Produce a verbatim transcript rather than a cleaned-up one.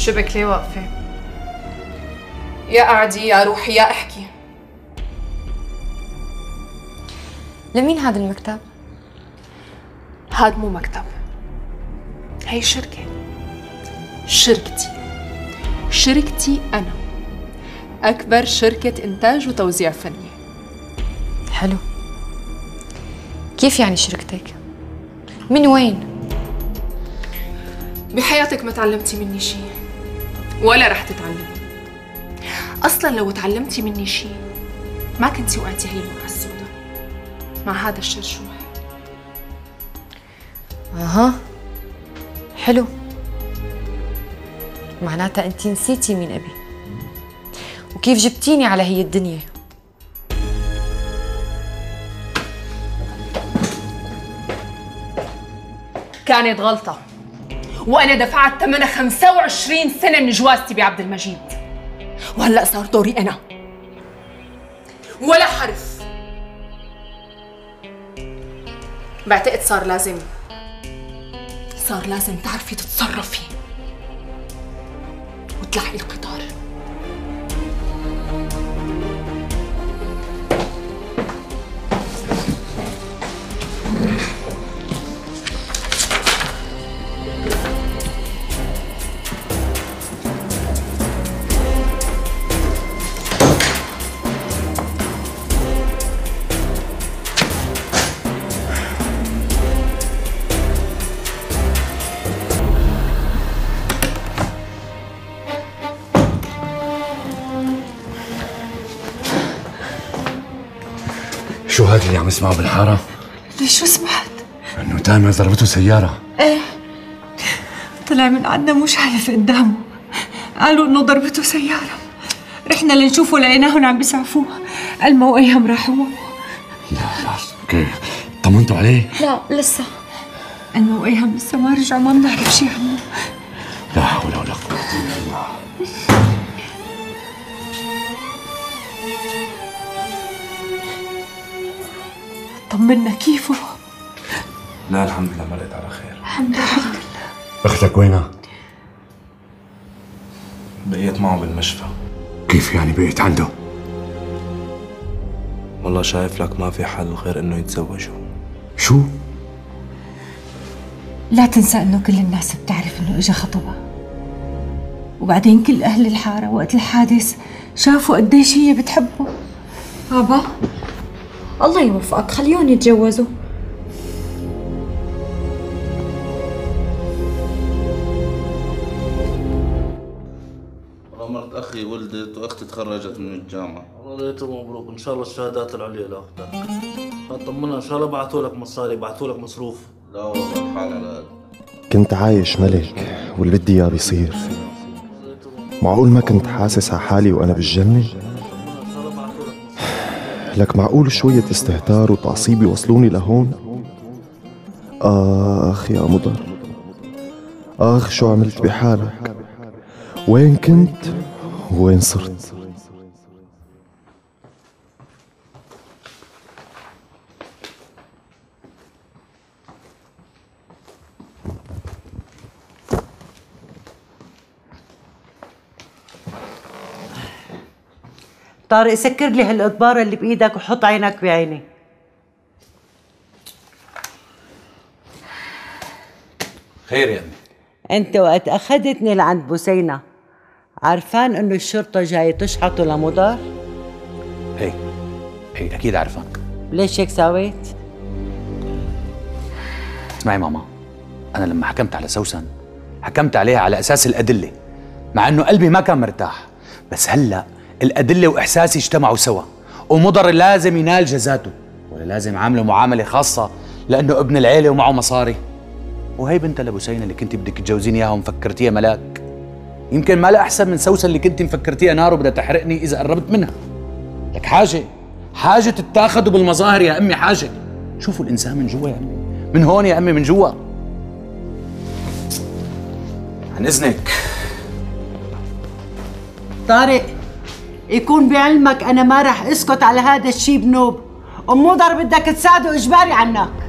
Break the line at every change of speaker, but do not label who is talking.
شبك ليه واقفة؟ يا قعدي يا روحي يا احكي.
لمين هذا المكتب؟
هاد مو مكتب، هي شركة، شركتي شركتي أنا، أكبر شركة إنتاج وتوزيع فني.
حلو. كيف يعني شركتك؟ من وين؟
بحياتك ما تعلمتي مني شي ولا رح تتعلمي. أصلاً لو تعلمتي مني شي ما كنتي وقعتي هي الوقعة السوداء مع هذا الشرشوح.
اها حلو، معناتها انت نسيتي مين ابي وكيف جبتيني على هي الدنيا.
كانت غلطة وأنا دفعت ثمنها خمسة وعشرين سنة من جوازتي بعبد المجيد، وهلأ صار دوري أنا. ولا حرف. بعتقد صار لازم صار لازم تعرفي تتصرفي وتلحقي القطار.
شو هاد اللي عم اسمعه بالحارة؟
ليش شو سمعت؟
انه تامر ضربته سيارة.
ايه طلع من عنا مو شايف قدامه، قالوا انه ضربته سيارة. رحنا لنشوفه لقيناهم عم بيسعفوه، المو وايهم راحوا.
لا خلاص اوكي، طمنتوا عليه؟
لا لسه، المو وايهم لسه ما رجعوا، ما بنعرف شيء عنه.
لا حول ولا قوة الا بالله.
طمنا كيفه؟
لا الحمد لله مرقت على خير.
الحمد لله.
اختك وينها؟
بقيت معه بالمشفى.
كيف يعني بقيت عنده؟
والله شايف لك ما في حل غير انه يتزوجوا.
شو؟
لا تنسى انه كل الناس بتعرف انه اجا خطبها، وبعدين كل اهل الحارة وقت الحادث شافوا قديش هي بتحبه.
بابا الله يوفقك، خليهم يتجوزوا.
والله مرت اخي ولدت واختي تخرجت من الجامعه.
والله ليته مبروك، ان شاء الله الشهادات العليا لاختك. طمنا ان شاء الله بعثوا لك مصاري، بعثوا لك مصروف.
لا والله الحال على قد.
كنت عايش ملك واللي بدي اياه بيصير. معقول ما كنت حاسس على حالي وانا بالجنه؟ لك معقول شوية استهتار وتعصيب يوصلوني لهون؟ آخ يا مضر، آخ شو عملت بحالك؟ وين كنت وين صرت؟
طارق سكر لي هالقطبارة اللي بإيدك وحط عينك بعيني.
خير يا أمي.
أنت وقت أخذتني لعند بوسينة عرفان إنه الشرطة جاية تشحطه لمضار؟
هي هي أكيد عارفان.
ليش هيك سويت؟
اسمعي ماما، أنا لما حكمت على سوسن حكمت عليها على أساس الأدلة، مع إنه قلبي ما كان مرتاح، بس هلأ الأدلة وإحساسي اجتمعوا سوا، ومضر لازم ينال جزاته، ولا لازم عامله معاملة خاصة لأنه ابن العيلة ومعه مصاري. وهي بنت لبوسينة اللي كنت بدك تجوزيني إياها ومفكرتيها ملاك، يمكن ما لا أحسن من سوسن اللي كنت مفكرتيها نار وبدها تحرقني إذا قربت منها. لك حاجة حاجة تتاخدوا بالمظاهر يا أمي، حاجة. شوفوا الإنسان من جوا يا أمي، من هون يا أمي، من جوا. عن إذنك.
طارق يكون بعلمك أنا ما رح أسكت على هذا الشي بنوب، أم مضر بدك تساعده إجباري عنك.